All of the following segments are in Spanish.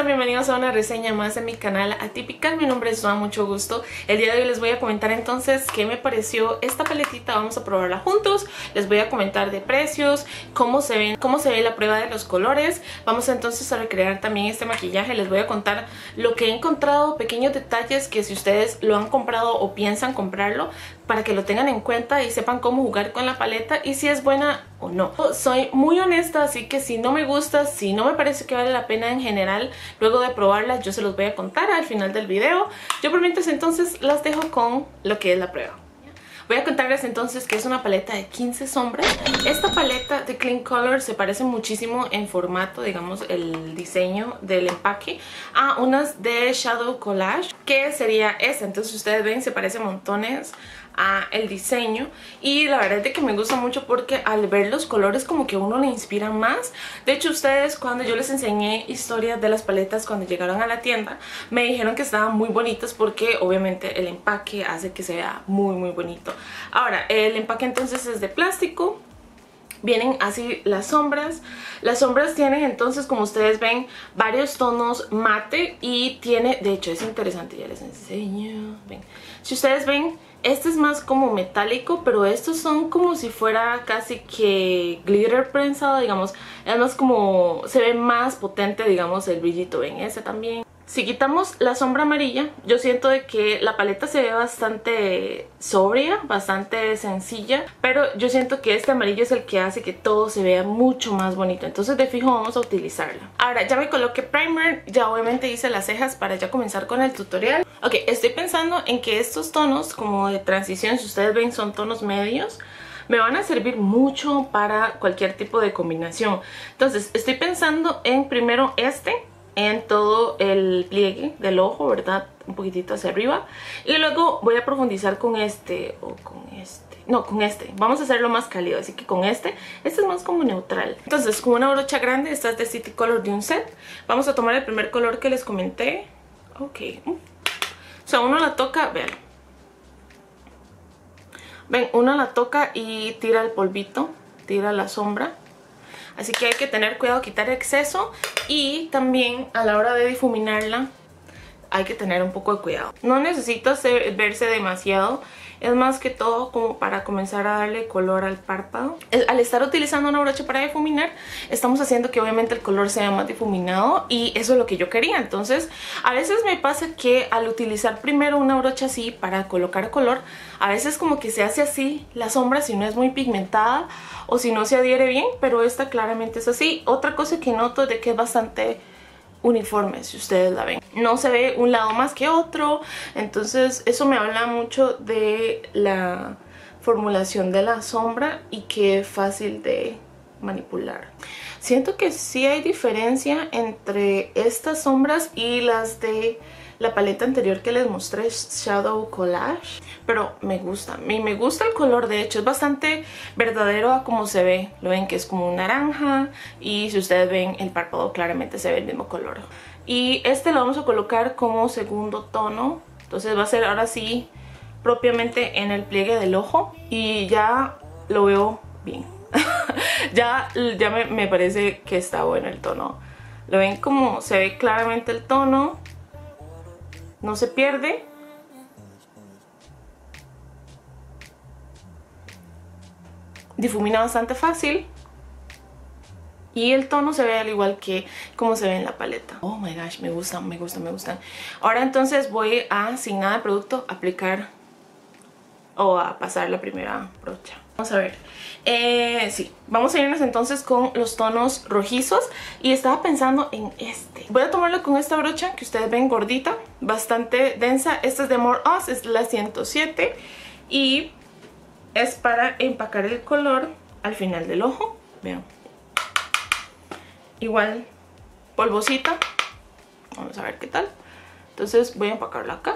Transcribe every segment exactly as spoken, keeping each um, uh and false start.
bienvenidos a una reseña más de mi canal Atípica. Mi nombre es Joa, mucho gusto. El día de hoy les voy a comentar entonces qué me pareció esta paletita. Vamos a probarla juntos. Les voy a comentar de precios, cómo se ven, cómo se ve la prueba de los colores. Vamos entonces a recrear también este maquillaje. Les voy a contar lo que he encontrado, pequeños detalles que si ustedes lo han comprado o piensan comprarlo, para que lo tengan en cuenta y sepan cómo jugar con la paleta y si es buena o no. Soy muy honesta, así que si no me gusta, si no me parece que vale la pena en general, luego de probarla yo se los voy a contar al final del video. Yo por mientras entonces las dejo con lo que es la prueba. Voy a contarles entonces que es una paleta de quince sombras. Esta paleta de Clean Color se parece muchísimo en formato, digamos, el diseño del empaque, a unas de Shadow Collage, que sería esta. Entonces ustedes ven, se parece montones a el diseño y la verdad es que me gusta mucho porque al ver los colores como que a uno le inspira más. De hecho, ustedes cuando yo les enseñé historias de las paletas cuando llegaron a la tienda me dijeron que estaban muy bonitas porque obviamente el empaque hace que se vea muy muy bonito. Ahora, el empaque entonces es de plástico. Vienen así las sombras. Las sombras tienen entonces, como ustedes ven, varios tonos mate y tiene, de hecho es interesante, ya les enseño. Ven. Si ustedes ven, este es más como metálico, pero estos son como si fuera casi que glitter prensado, digamos. Es más como, se ve más potente, digamos, el brillito. Ven, ese también. Si quitamos la sombra amarilla, yo siento de que la paleta se ve bastante sobria, bastante sencilla, pero yo siento que este amarillo es el que hace que todo se vea mucho más bonito. Entonces de fijo vamos a utilizarla. Ahora ya me coloqué primer, ya obviamente hice las cejas para ya comenzar con el tutorial. Ok, estoy pensando en que estos tonos como de transición, si ustedes ven, son tonos medios, me van a servir mucho para cualquier tipo de combinación. Entonces estoy pensando en primero este, en todo el pliegue del ojo, ¿verdad? Un poquitito hacia arriba. Y luego voy a profundizar con este o con este. No, con este. Vamos a hacerlo más cálido, así que con este. Este es más como neutral. Entonces, con una brocha grande, esta es de City Color de un set. Vamos a tomar el primer color que les comenté. Ok. O sea, uno la toca, vean. Ven, uno la toca y tira el polvito, tira la sombra. Así que hay que tener cuidado, quitar exceso y también a la hora de difuminarla hay que tener un poco de cuidado. No necesita ser, verse demasiado, es más que todo como para comenzar a darle color al párpado. Al estar utilizando una brocha para difuminar, estamos haciendo que obviamente el color sea más difuminado y eso es lo que yo quería. Entonces, a veces me pasa que al utilizar primero una brocha así para colocar color, a veces como que se hace así la sombra si no es muy pigmentada o si no se adhiere bien, pero esta claramente es así. Otra cosa que noto es de que es bastante uniforme, si ustedes la ven. No se ve un lado más que otro, entonces eso me habla mucho de la formulación de la sombra y que es fácil de manipular. Siento que sí hay diferencia entre estas sombras y las de la paleta anterior que les mostré, Shadow Collage, pero me gusta, me, me gusta el color. De hecho es bastante verdadero a como se ve. Lo ven que es como un naranja y si ustedes ven el párpado claramente se ve el mismo color. Y este lo vamos a colocar como segundo tono, entonces va a ser ahora sí propiamente en el pliegue del ojo y ya lo veo bien. ya ya me, me parece que está bueno el tono. Lo ven como se ve claramente el tono. No se pierde. Difumina bastante fácil. Y el tono se ve al igual que como se ve en la paleta. Oh my gosh, me gustan, me gustan, me gustan. Ahora entonces voy a, sin nada de producto, aplicar o a pasar la primera brocha. Vamos a ver. Eh, sí, vamos a irnos entonces con los tonos rojizos. Y estaba pensando en este. Voy a tomarlo con esta brocha que ustedes ven gordita, bastante densa. Esta es de More Us, es la ciento siete. Y es para empacar el color al final del ojo. Vean. Igual, polvosita. Vamos a ver qué tal. Entonces voy a empacarla acá.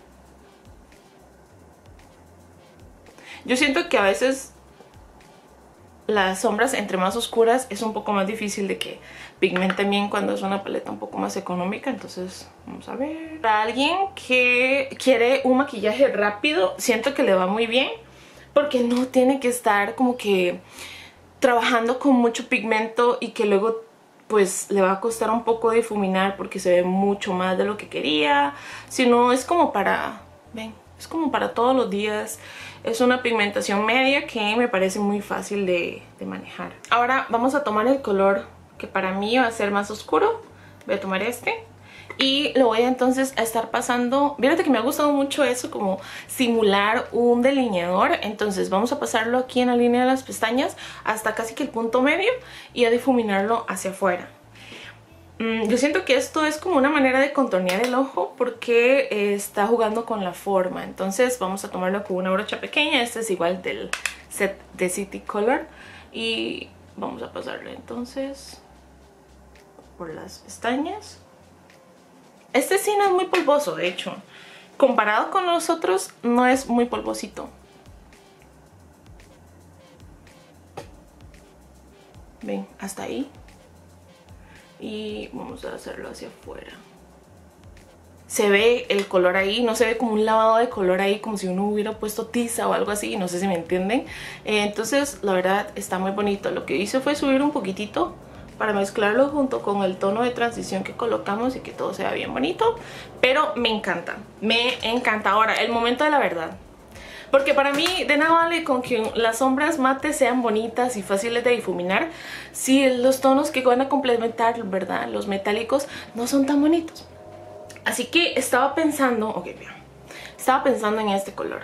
Yo siento que a veces las sombras entre más oscuras es un poco más difícil de que pigmenten bien cuando es una paleta un poco más económica. Entonces vamos a ver. Para alguien que quiere un maquillaje rápido, siento que le va muy bien porque no tiene que estar como que trabajando con mucho pigmento y que luego pues le va a costar un poco difuminar porque se ve mucho más de lo que quería. Si no, es como para, ven, es como para todos los días. Es una pigmentación media que me parece muy fácil de, de manejar. Ahora vamos a tomar el color que para mí va a ser más oscuro. Voy a tomar este y lo voy a entonces a estar pasando. Fíjate que me ha gustado mucho eso, como simular un delineador. Entonces vamos a pasarlo aquí en la línea de las pestañas hasta casi que el punto medio y a difuminarlo hacia afuera. mm, Yo siento que esto es como una manera de contornear el ojo porque eh, está jugando con la forma. Entonces vamos a tomarlo con una brocha pequeña. Este es igual del set de City Color y vamos a pasarlo entonces por las pestañas. Este sí no es muy polvoso, de hecho. Comparado con los otros, no es muy polvosito. Ven, hasta ahí. Y vamos a hacerlo hacia afuera. Se ve el color ahí, no se ve como un lavado de color ahí, como si uno hubiera puesto tiza o algo así, no sé si me entienden. Eh, entonces, la verdad, está muy bonito. Lo que hice fue subir un poquitito para mezclarlo junto con el tono de transición que colocamos y que todo sea bien bonito. Pero me encanta, me encanta. Ahora, el momento de la verdad. Porque para mí de nada vale con que las sombras mates sean bonitas y fáciles de difuminar si los tonos que van a complementar, ¿verdad?, los metálicos, no son tan bonitos. Así que estaba pensando, ok, vean, estaba pensando en este color.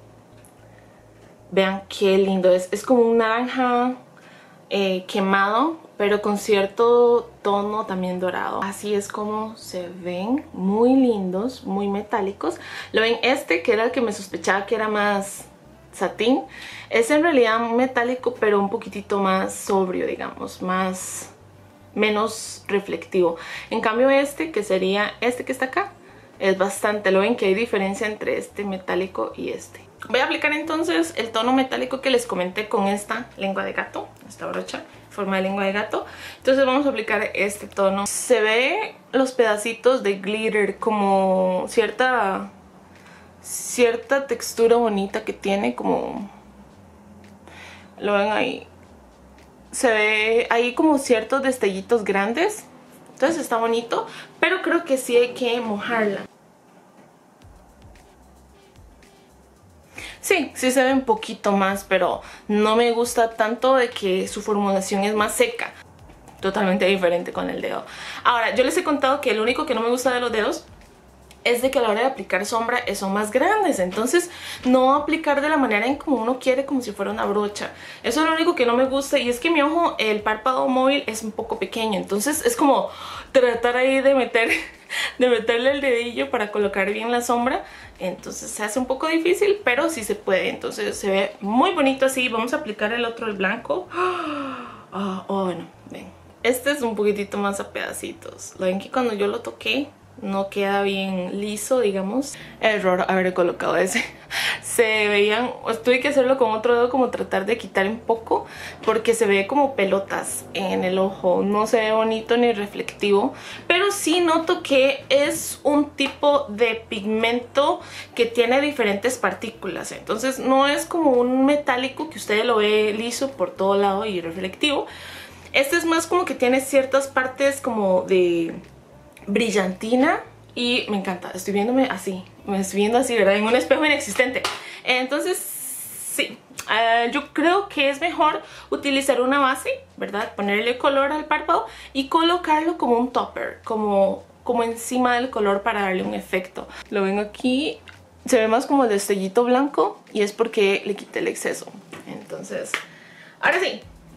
Vean qué lindo es, es como un naranja eh, quemado, pero con cierto tono también dorado. Así es como se ven, muy lindos, muy metálicos. Lo ven, este que era el que me sospechaba que era más satín, es en realidad metálico, pero un poquitito más sobrio, digamos, más, menos reflectivo. En cambio este, que sería este que está acá, es bastante, lo ven que hay diferencia entre este metálico y este. Voy a aplicar entonces el tono metálico que les comenté con esta lengua de gato, esta brocha, forma de lengua de gato. Entonces vamos a aplicar este tono. Se ve los pedacitos de glitter, como cierta cierta textura bonita que tiene, como lo ven ahí. Se ve ahí como ciertos destellitos grandes. Entonces está bonito, pero creo que sí hay que mojarla. Sí, sí se ve un poquito más, pero no me gusta tanto de que su formulación es más seca. Totalmente diferente con el dedo. Ahora, yo les he contado que lo único que no me gusta de los dedos es de que a la hora de aplicar sombra son más grandes. Entonces no aplicar de la manera en como uno quiere, como si fuera una brocha. Eso es lo único que no me gusta. Y es que mi ojo, el párpado móvil es un poco pequeño. Entonces es como tratar ahí de meter... de meterle el dedillo para colocar bien la sombra. Entonces se hace un poco difícil, pero sí se puede. Entonces se ve muy bonito así. Vamos a aplicar el otro, el blanco. Oh, oh, bueno, ven. Este es un poquitito más a pedacitos. Lo ven que cuando yo lo toqué no queda bien liso, digamos. Error haber colocado ese. Se veían, tuve que hacerlo con otro dedo, como tratar de quitar un poco, porque se ve como pelotas en el ojo. No se ve bonito ni reflectivo, pero sí noto que es un tipo de pigmento que tiene diferentes partículas. Entonces no es como un metálico que usted lo ve liso por todo lado y reflectivo. Este es más como que tiene ciertas partes como de brillantina y me encanta. Estoy viéndome así, me estoy viendo así, ¿verdad? En un espejo inexistente. Entonces sí, uh, yo creo que es mejor utilizar una base, ¿verdad? Ponerle color al párpado y colocarlo como un topper, como, como encima del color para darle un efecto. Lo ven aquí, se ve más como el destellito blanco y es porque le quité el exceso. Entonces, ahora sí,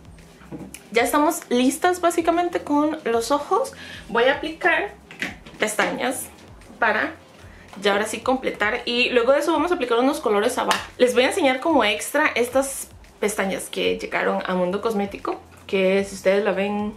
ya estamos listas básicamente con los ojos. Voy a aplicar pestañas para ya ahora sí completar, y luego de eso vamos a aplicar unos colores abajo. Les voy a enseñar como extra estas pestañas que llegaron a Mundo Cosmético, que si ustedes la ven,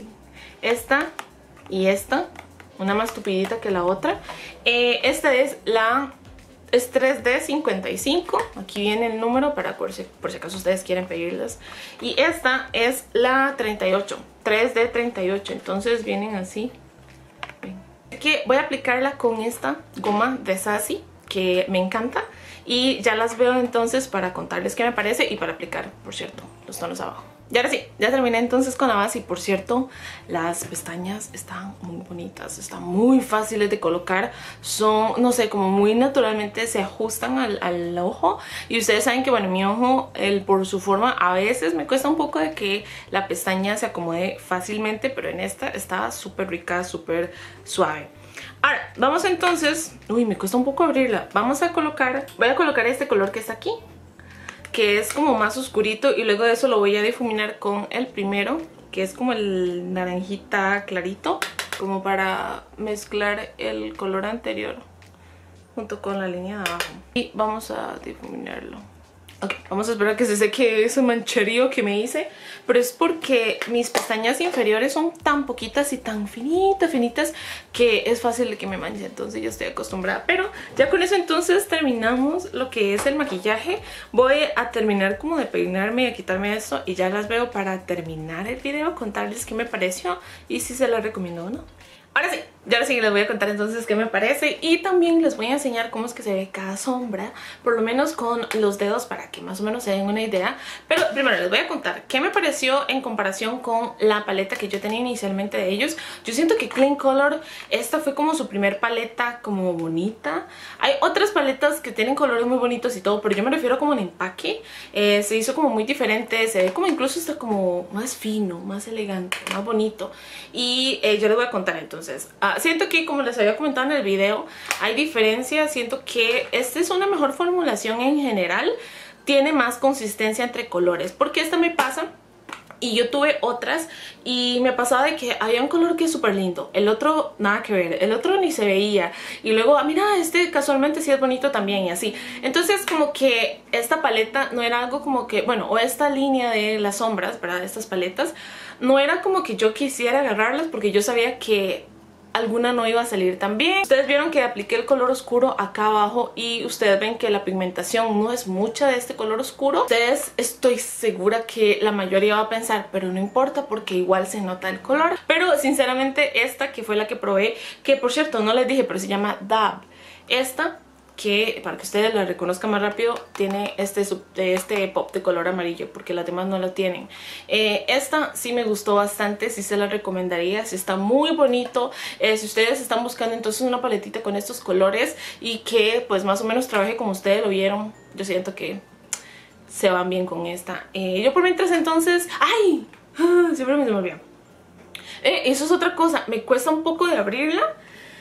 esta y esta, una más tupidita que la otra. Eh, esta es la... es tres D cincuenta y cinco, aquí viene el número para por si, por si acaso ustedes quieren pedirlas. Y esta es la treinta y ocho, tres D treinta y ocho, entonces vienen así. Que voy a aplicarla con esta goma de Sassy, que me encanta. y ya las veo entonces para contarles qué me parece y para aplicar, por cierto, los tonos abajo. Y ahora sí, ya terminé entonces con la base y por cierto, las pestañas están muy bonitas, están muy fáciles de colocar, son, no sé, como muy naturalmente se ajustan al, al ojo. Y ustedes saben que, bueno, mi ojo, el, por su forma, a veces me cuesta un poco de que la pestaña se acomode fácilmente, pero en esta está súper rica, súper suave. Ahora, vamos entonces, uy, me cuesta un poco abrirla, vamos a colocar, voy a colocar este color que está aquí, que es como más oscurito, y luego de eso lo voy a difuminar con el primero, que es como el naranjita clarito, como para mezclar el color anterior junto con la línea de abajo. Y vamos a difuminarlo. Ok, vamos a esperar que se seque ese mancherío que me hice, pero es porque mis pestañas inferiores son tan poquitas y tan finitas, finitas, que es fácil de que me manche, entonces yo estoy acostumbrada. Pero ya con eso entonces terminamos lo que es el maquillaje. Voy a terminar como de peinarme y a quitarme esto y ya las veo para terminar el video, contarles qué me pareció y si se las recomiendo o no. Ahora sí, ya ahora sí les voy a contar entonces qué me parece y también les voy a enseñar cómo es que se ve cada sombra, por lo menos con los dedos para que más o menos se den una idea. Pero primero les voy a contar qué me pareció en comparación con la paleta que yo tenía inicialmente de ellos. Yo siento que Clean Color, esta fue como su primer paleta como bonita. Hay otras paletas que tienen colores muy bonitos y todo, pero yo me refiero como en empaque. Eh, se hizo como muy diferente, se ve como incluso está como más fino, más elegante, más bonito. Y eh, yo les voy a contar entonces. Uh, siento que, como les había comentado en el video, hay diferencias. Siento que esta es una mejor formulación en general. Tiene más consistencia entre colores. Porque esta me pasa, y yo tuve otras, y me pasaba de que había un color que es súper lindo, el otro nada que ver, el otro ni se veía. Y luego, ah, mira, este casualmente sí es bonito también y así. Entonces como que esta paleta no era algo como que, bueno, o esta línea de las sombras, ¿verdad? Estas paletas, no era como que yo quisiera agarrarlas porque yo sabía que alguna no iba a salir tan bien. Ustedes vieron que apliqué el color oscuro acá abajo y ustedes ven que la pigmentación no es mucha de este color oscuro. Ustedes, estoy segura que la mayoría va a pensar, pero no importa porque igual se nota el color. Pero sinceramente esta que fue la que probé, que por cierto no les dije, pero se llama Dab. Esta, que para que ustedes la reconozcan más rápido, tiene este, este pop de color amarillo, porque las demás no lo tienen. Eh, esta sí me gustó bastante, sí se la recomendaría, sí está muy bonito. Eh, si ustedes están buscando entonces una paletita con estos colores y que pues más o menos trabaje como ustedes lo vieron, yo siento que se van bien con esta. Eh, yo por mientras entonces... ¡Ay! Siempre me se me olvida. Eh, eso es otra cosa, me cuesta un poco de abrirla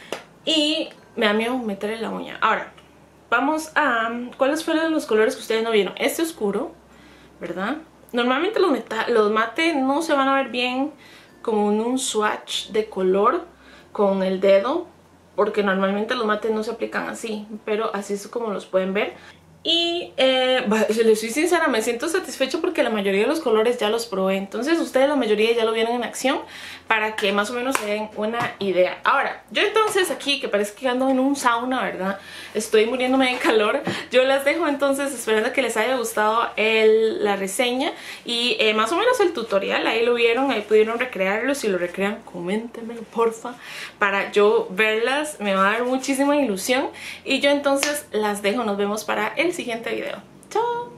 y me da miedo meterle la uña. Ahora, vamos a... ¿cuáles fueron los colores que ustedes no vieron? Este oscuro, ¿verdad? Normalmente los, los mate no se van a ver bien como en un swatch de color con el dedo, porque normalmente los mates no se aplican así, pero así es como los pueden ver. Y eh, si les soy sincera, me siento satisfecha porque la mayoría de los colores ya los probé. Entonces ustedes la mayoría ya lo vieron en acción para que más o menos se den una idea. Ahora, yo entonces aquí, que parece que ando en un sauna, ¿verdad? Estoy muriéndome de calor. Yo las dejo entonces esperando que les haya gustado el, la reseña y eh, más o menos el tutorial. Ahí lo vieron, ahí pudieron recrearlo. Si lo recrean, coméntenmelo porfa, para yo verlas. Me va a dar muchísima ilusión. Y yo entonces las dejo, nos vemos para el siguiente video. ¡Chao!